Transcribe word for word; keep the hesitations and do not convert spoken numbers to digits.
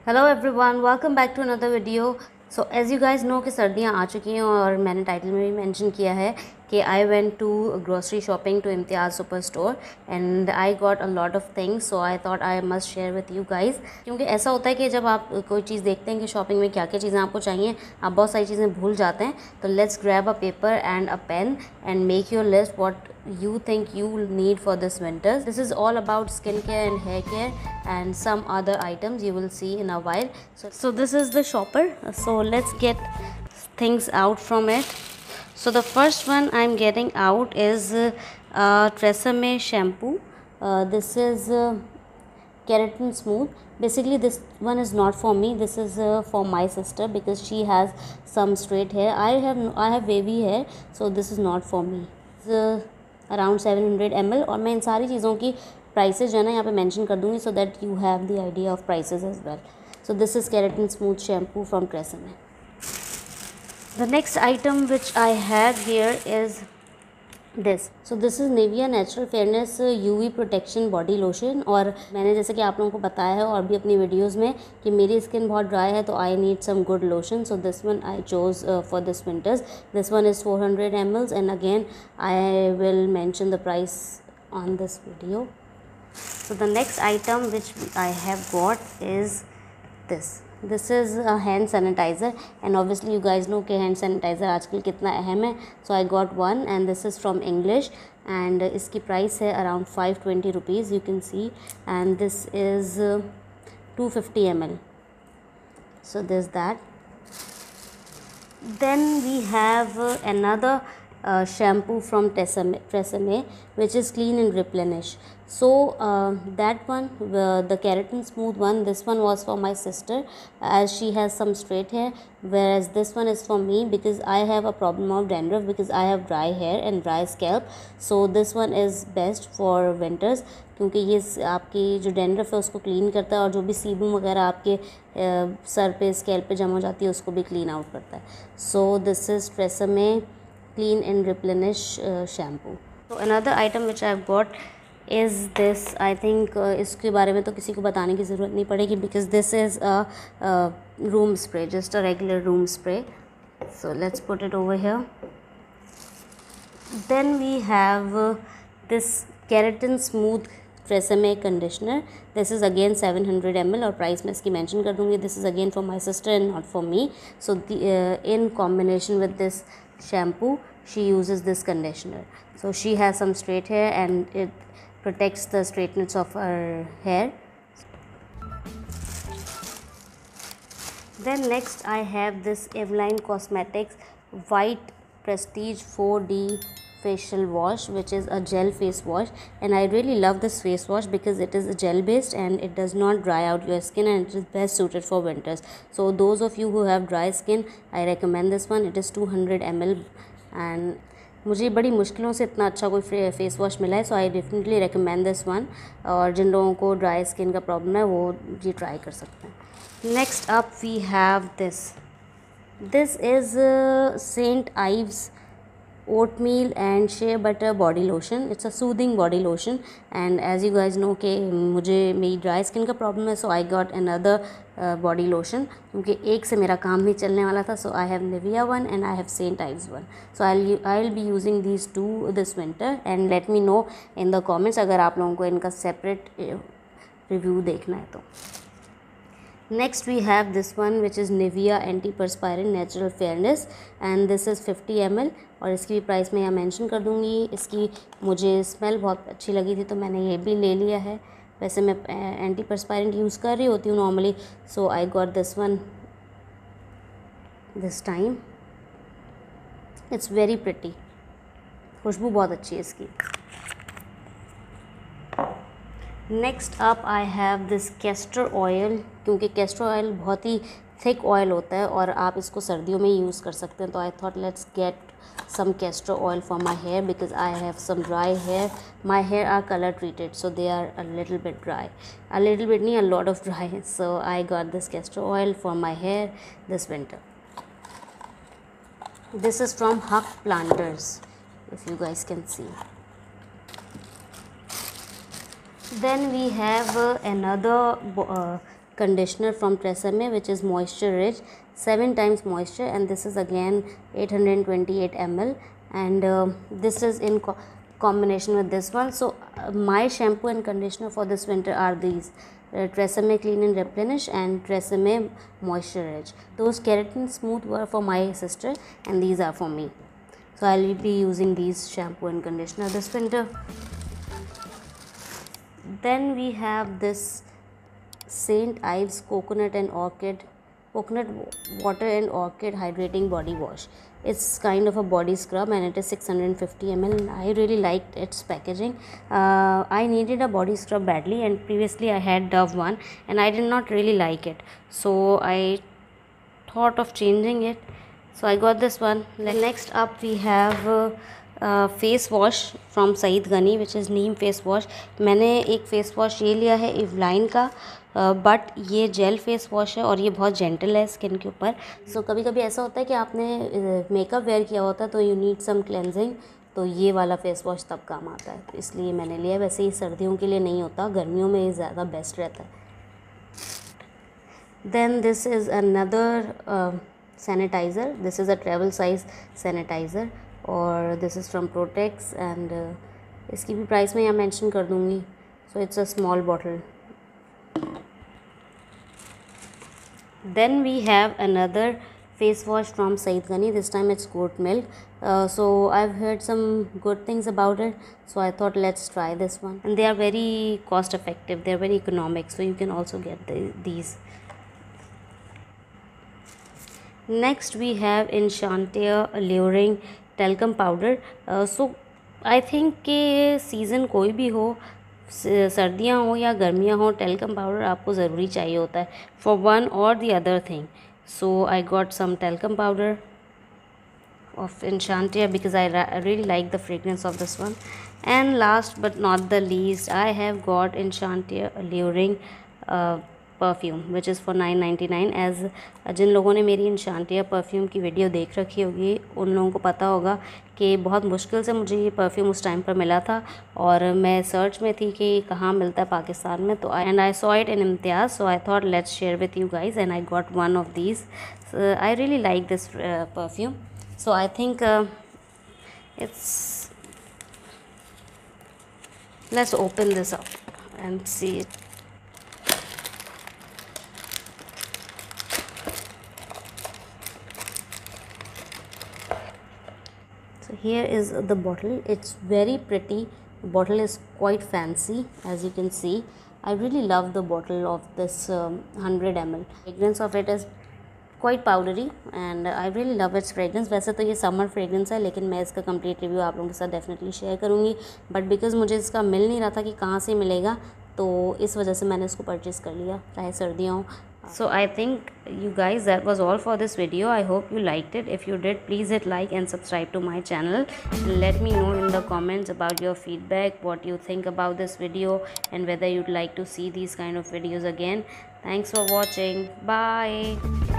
Hello everyone, welcome back to another video. So as you guys know कि सर्दियाँ आ चुकी हैं और मैंने टाइटल में भी मेंशन किया है कि I went to grocery shopping to Imtiaz super store and I got a lot of things. So I thought I must share with you guys, क्योंकि ऐसा होता है कि जब आप कोई चीज़ देखते हैं कि शॉपिंग में क्या क्या चीज़ें आपको चाहिए, आप बहुत सारी चीज़ें भूल जाते हैं। तो let's grab a paper and a pen and make your list what you think you will need for this winters. This is all about skincare and hair care and some other items you will see in a while. So, so this is the shopper. So let's get things out from it. So the first one I'm getting out is uh, uh, Tresemme shampoo. Uh, this is uh, keratin smooth. Basically this one is not for me, this is uh, for my sister because she has some straight hair. I have I have wavy hair, so this is not for me. It's, uh, around seven hundred M L, और मैं इन सारी चीज़ों की prices जो है ना यहाँ पे मेंशन कर दूँगी so that you have the idea of prices as well. So this is keratin smooth shampoo from Tresemme. The next item which I have here is this. So this is Nivea natural fairness UV protection body lotion. और मैंने जैसे कि आप लोगों को बताया है और भी अपनी वीडियोस में कि मेरी स्किन बहुत ड्राई है तो I need some good lotion. So this one I chose for this winters. This one is four hundred M Ls and again I will mention the price on this video. So the next item which I have got is this. This is a hand sanitizer and obviously you guys know कि hand sanitizer आजकल कितना अहम है. So I got one and this is from English and इसकी price है around five twenty rupees you can see, and this is uh, two fifty milliliters. So there's that. Then we have uh, another Uh, shampoo from Tresemme, Tresemme which is clean and replenish. So uh, that one, uh, the keratin smooth one, this one was for my sister as she has some straight hair, whereas this one is for me because I have a problem of dandruff because I have dry hair and dry scalp. So this one is best for winters क्योंकि ये आपकी जो dandruff है उसको clean करता है और जो भी सीबम वगैरह आपके सर पे स्कैल्प पे जमा हो जाती है उसको भी क्लीन आउट करता है. So this is Tresemme clean and replenish uh, shampoo. So another item which I've got is this. I think uh, इसके बारे में तो किसी को बताने की ज़रूरत नहीं पड़ेगी because this is a, a room spray, just a regular room spray. So let's put it over here. Then we have uh, this keratin smooth Tresemme conditioner. This is again seven hundred milliliters और price मैं इसकी mention कर दूँगी. This is again for my sister and not for me. So the, uh, in combination with this shampoo she uses this conditioner. So she has some straight hair and it protects the straightness of her hair. Then next I have this Eveline Cosmetics white prestige four D facial wash, which is a gel face wash, and I really love this face wash because it is gel based and it does not dry out your skin and it is best suited for winters. So those of you who have dry skin, I recommend this one. It is two hundred milliliters and मुझे बड़ी मुश्किलों से इतना अच्छा कोई face wash मिला है. So I definitely recommend this one. और जिन लोगों को ड्राई स्किन का प्रॉब्लम है वो ये ट्राई कर सकते हैं. Next up we have this. This is St Ives oatmeal and shea butter body lotion. It's a soothing body lotion and as you guys know कि मुझे मेरी dry skin का problem है, so I got another uh, body lotion क्योंकि एक से मेरा काम नहीं चलने वाला था. So I have Nivea one and I have Saint Ives one. So I'll I'll be using these two this winter and let me know in the comments अगर आप लोगों को इनका separate review देखना है तो. Next we have this one which is Nivea anti-perspirant natural fairness and this is fifty milliliters और इसकी भी प्राइस मैं यहाँ मेंशन कर दूँगी. इसकी मुझे स्मेल बहुत अच्छी लगी थी तो मैंने ये भी ले लिया है. वैसे मैं एंटी परस्पायरेंट यूज़ कर रही होती हूँ normally, so I got this one this time. It's very pretty, खुशबू बहुत अच्छी है इसकी. Next up I have this castor oil, क्योंकि कैस्टर ऑयल बहुत ही थिक ऑयल होता है और आप इसको सर्दियों में यूज़ कर सकते हैं. तो I thought let's get some castor oil for my hair because I have some dry hair. My hair are color treated, so they are a little bit dry. A little bit नहीं, a lot of dry. So I got this castor oil for my hair this winter. This is from Huck Planters, if you guys can see. Then we have uh, another uh, conditioner from Tresemme, which is moisture rich, seven times moisture, and this is again eight hundred twenty-eight milliliters, and uh, this is in co combination with this one. So uh, my shampoo and conditioner for this winter are these: uh, Tresemme Clean and Replenish and Tresemme Moisture Rich. Those Keratin Smooth were for my sister, and these are for me. So I will be using these shampoo and conditioner this winter. Then we have this Saint Ives Coconut and Orchid Coconut Water and Orchid Hydrating Body Wash. It's kind of a body scrub, and it is six hundred fifty milliliters. I really liked its packaging. Uh, I needed a body scrub badly, and previously I had Dove one and I did not really like it. So I thought of changing it. So I got this one. Next up we have uh, uh, face wash from Saeed Ghani, which is neem face wash. मैंने एक face wash ये लिया है Eveline का, but uh, ये gel face wash है और ये बहुत जेंटल है स्किन के ऊपर. सो so, कभी कभी ऐसा होता है कि आपने मेकअप वेयर किया होता है तो यू नीड सम क्लेंजिंग, तो ये वाला फेस वॉश तब काम आता है, तो इसलिए मैंने लिया. वैसे ही सर्दियों के लिए नहीं होता, गर्मियों में ये ज़्यादा बेस्ट रहता है. Then this is another sanitiser. This is a travel size sanitiser और this is from Protex, and इसकी भी प्राइस मैं यहाँ मेंशन कर दूँगी. So it's a small bottle. Then we have another face wash from Saeed Ghani. This time it's goat milk. Uh, so I've heard some good things about it, so I thought let's try this one. And they are very cost effective. They are very economic, so you can also get the, these. Next we have Enchantia Alluring Talcum Powder. Uh, so I think कि season कोई भी हो, सर्दियाँ हो या गर्मियाँ हो, talcum powder आपको ज़रूरी चाहिए होता है फॉर वन और the other thing. So I got some talcum powder of Enchantia because I really like the fragrance of this one. And last but not the least, I have got Enchantia Alluring uh, perfume which is for nine ninety nine. As जिन लोगों ने मेरी Enchantia perfume की video देख रखी होगी उन लोगों को पता होगा कि बहुत मुश्किल से मुझे ये परफ्यूम उस टाइम पर मिला था और मैं सर्च में थी कि कहाँ मिलता है पाकिस्तान में. तो and I saw it in Imtiaz, so I thought let's share with you guys, and I got one of these. I really like this perfume, so I think it's let's open this up and see it. So here is the bottle. It's very pretty. The bottle is quite fancy, as you can see. I really love the bottle of this um, one hundred milliliters. Fragrance of it is quite powdery and I really love its fragrance. वैसे तो ये summer fragrance है, लेकिन मैं इसका complete review आप लोगों के साथ डेफिनेटली शेयर करूँगी, बट बिकॉज मुझे इसका मिल नहीं रहा था कि कहाँ से मिलेगा, तो इस वजह से मैंने इसको परचेज़ कर लिया, चाहे सर्दियाँ हों. So I think you guys, that was all for this video. I hope you liked it. If you did, please hit like and subscribe to my channel. Let me know in the comments about your feedback, what you think about this video, and whether you'd like to see these kind of videos again. Thanks for watching. Bye.